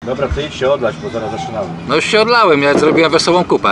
Dobra, to idź się odlać, bo zaraz zaczynamy. No już się odlałem, ja zrobiłem wesołą kupę.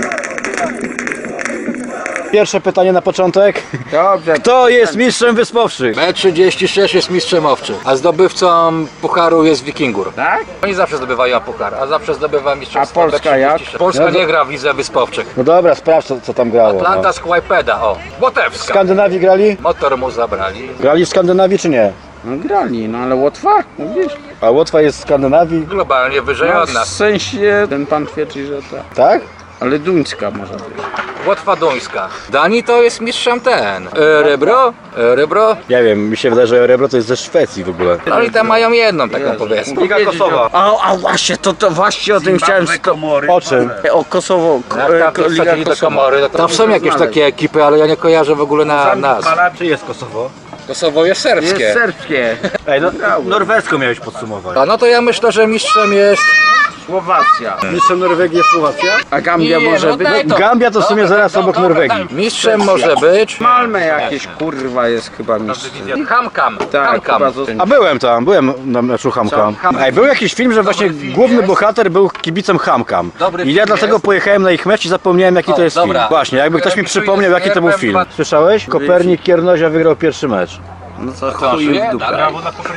Pierwsze pytanie na początek. Dobrze. Kto jest mistrzem Wyspowszych? B36 jest mistrzem owczym, a zdobywcą pucharu jest Wikingur. Tak? Oni zawsze zdobywają puchar, a zawsze zdobywa mistrzostwo. A Polska B36. jak? Polska nie gra w lidze wyspowczych. No dobra, sprawdź co tam grało. Atlanta No. z Kłajpeda, o. W Łotewska. Skandynawii grali? Motor mu zabrali. Grali w Skandynawii czy nie? No grali, no ale Łotwa, mówisz? A Łotwa jest w Skandynawii? Globalnie wyżej No, od w nas. sensie ten pan twierdzi, że tak. Tak? Ale duńska może być. Łotwa duńska. Danii to jest mistrzem ten. Rebro. Nie wiem, mi się wydaje, że Rebro to jest ze Szwecji w ogóle. Oni tam mają jedną taką powiedzmy. Liga Kosowa. A właśnie, to właśnie o tym chciałem O czym? o Kosowo, Jak tam Liga wsadzili do Kosowo. Komory, to tam są jakieś takie ekipy, ale ja nie kojarzę w ogóle na nazw. Czy jest Kosowo? Kosowo jest Jest serbskie. serbskie. Ej, no, norwesko miałeś podsumować. A no to ja myślę, że mistrzem jest... Słowacja. Mistrzem Norwegii jest Słowacja? A Gambia Nie, może no być? daj to. Gambia to w sumie Dobra, zaraz obok dobra, Norwegii. Mistrzem może być... Malmę jakieś kurwa jest chyba mistrzem. Hamkam. Tak, Hamkam. chyba zostanie. A byłem na meczu Hamkam. Co? Ej, był jakiś film, że właśnie główny bohater był kibicem Hamkam. Dobry I ja film dlatego jest. pojechałem na ich mecz i zapomniałem jaki O, to jest dobra. film. Właśnie, jakby ktoś mi przypomniał jaki to był film. Słyszałeś? Kopernik Kiernozia wygrał pierwszy mecz. No co To chuj żyje? w dupę. Dalej.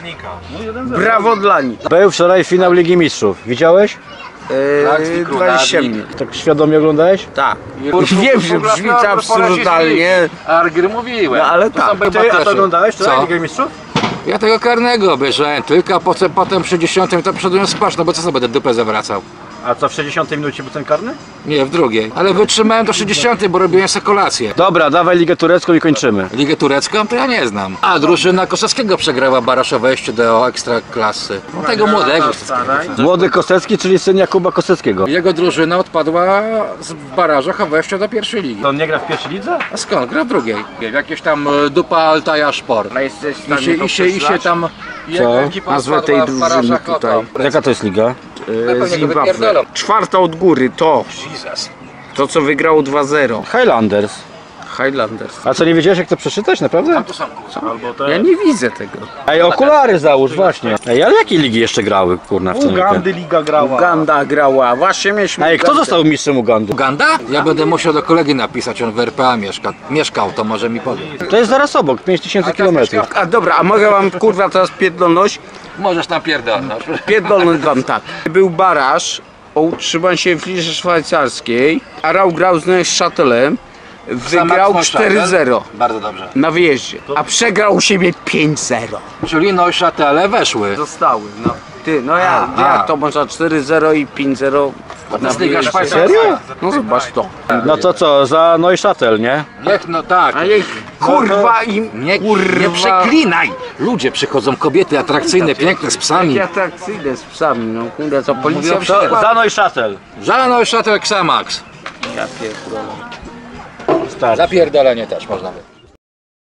Brawo dla nich. Był wczoraj finał Ligi Mistrzów. Widziałeś? Tak, z Wikruna, 20 minut. Tak świadomie oglądałeś? Tak. Wiem, że brzmi to absurdalnie. Argry mówiłem. No ale To tak. są Ty, a batesze. to oglądałeś wczoraj Co? Ligę Mistrzów? Ja tego karnego obejrzałem tylko, a potem przy 10 to poszedłem spać, no bo co sobie będę dupę zawracał? A co, w 60 minucie był ten karny? Nie, w drugiej. Ale wytrzymałem do 60, bo robiłem sobie kolację. Dobra, dawaj Ligę Turecką i kończymy. Ligę turecką to ja nie znam. A drużyna Kosowskiego przegrała baraż o wejście do ekstraklasy. No, tego młodego. Młody Kosecki, czyli syn Jakuba Koseckiego. Jego drużyna odpadła w barażach o wejście do pierwszej ligi. On nie gra w pierwszej lidze? A skąd? Gra w drugiej. W jakieś tam dupa Altaja Sport. A jesteś w I stanie się, to i się, i się prześlać? tam... Jego ekipa Nazwę odpadła tej w drużyny barażach o tutaj. to. Jaka to jest liga? pewnie go Zimbabwe. wypierdolą. Czwarta od góry, to. Jesus. To co wygrało 2-0. Highlanders. Highlanders. A co, nie wiedziałeś jak to przeczytać, naprawdę? Tu są Ja nie widzę tego. Ej, okulary załóż, właśnie. Ej, ale jakie ligi jeszcze grały, kurna, w tym liga grała. Uganda grała. Właśnie mieliśmy. Ej, kto Ugandę. został mistrzem Ugandy? Uganda? Ja będę musiał do kolegi napisać, on w RPA mieszkał, to może mi powie. To jest zaraz obok, 5000 km. A dobra, a mogę wam kurwa teraz pierdolność? Możesz tam pierdolnąć. Pierdolność wam tak. Był baraż o utrzymanie się w lidze szwajcarskiej. Arał grał z Neuchâtelem. Wygrał 4-0 Bardzo dobrze. na wyjeździe. A przegrał u siebie 5-0. Czyli Neuchâtele weszły. Zostały, no. Ty, no jak to można 4-0 i 5-0 na jest Liga wyjeździe? Szwajcarska. Serio? No zobacz to. No to co, za Neuchâtel, nie? Niech no tak. A jej kurwa im Nie przeklinaj! Ludzie przychodzą, kobiety atrakcyjne, piękne, z psami. jakie atrakcyjne z psami, no kurde, co policja Mówią, przyszła? Za Neuchâtel. Za Neuchâtel Xamax. Ja pierdolę. Starczy. Zapierdolenie też można by.